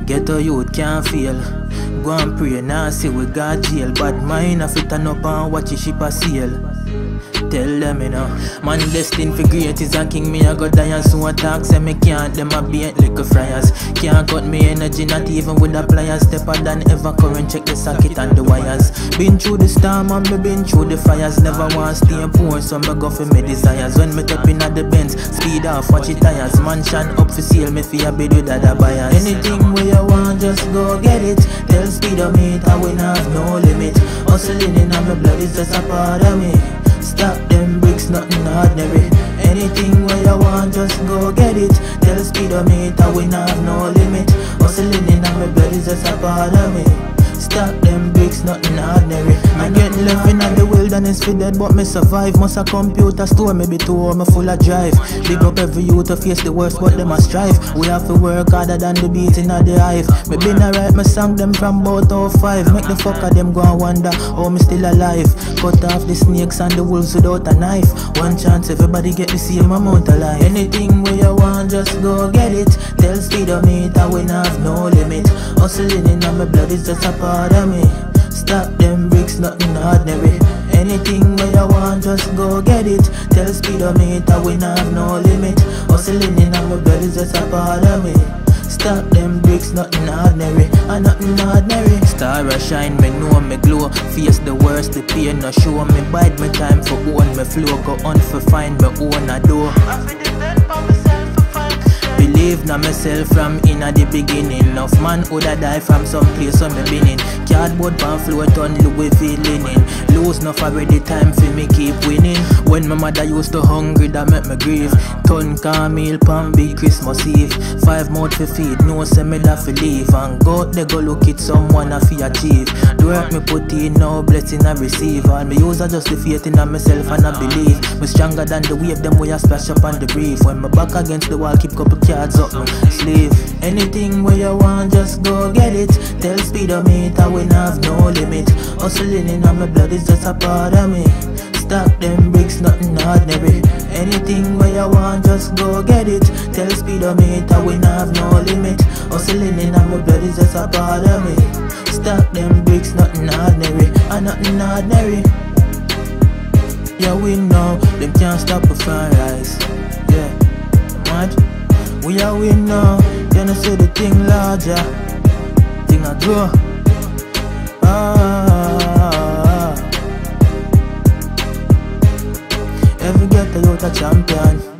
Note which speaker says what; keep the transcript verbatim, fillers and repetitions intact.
Speaker 1: Ghetto youth can't fail. Go and pray, now see we got jail. Bad mind a fit turn up and watch the ship a sail. Tell them, you know, man destined for great is a king. Me I go die and soon attack. Say me can't, them a beat like a fryers. Can't cut me energy, not even with a pliers. Stepper than ever current, check the socket and the wires. Been through the storm and me been through the fires. Never want stay poor, so me go for me desires. When me top in at the Benz, speed off, watch it tires. Mansion up for sale, me fi a bid with other buyers. Anything where you want, just go get it. Tell speed of me, I will have no limit. Hustling in my blood is just a part of me. Stop them bricks, nothing ordinary. Anything where you want, just go get it. Tell speedometer we not have no limit. Hustling in my blood is just a part of me. Stop them bricks, nothing ordinary. I get left in the wilderness for dead, but me survive. Must a computer store, maybe two me full of drive. Big up every youth to face the worst, but them a strive. We have to work harder than the beat in the hive. Me been alright, me sang them from about oh five. Make the fucker them go and wonder how me still alive. Cut off the snakes and the wolves without a knife. One chance, everybody get the same amount of life. Anything where you want, just go get it. Tell speedometer we not have no limit. Hustling in my blood is just a part of me. Stop them bricks, nothing ordinary. Anything where you want, just go get it. Tell speedometer we not have no limit. Hustling in my blood is just a part of me. Stop them bricks, nothing ordinary, and nothing ordinary. Star a shine, me know me glow. Face the worst, the pain no show. Me bide me time for own me flow. Go on for find me own a door. Believe na myself from inna the beginning. Enough man woulda die from some place so me been in. Cardboard pan float on Louis V linen. Lose enough already, time for me keep winning. When my mother used to hungry, that make me grieve. Ton car meal pan big Christmas Eve. Five mouth for feed, no say me da fi leave. And go out they go look it someone a fi achieve. The work me put in now, blessing I receive. All me use are just the faith in myself and I believe. Me stronger than the wave, them way I splash up on the reef. When my back against the wall, keep couple cards up my sleeve. Anything where you want, just go get it. Tell speedometer we not have no limit. Hustling in my blood is just a part of me. Stop them bricks, nothing ordinary. Anything where you want, just go get it. Tell speedometer we not have no limit. Hustling in my blood is just a part of me. Stop them bricks, nothing ordinary, and nothing ordinary. Yeah, we know them can't stop a sunrise. Yeah, mad. We are we know. You know see the thing larger, thing I grow. Ah, every ghetto youth a champion.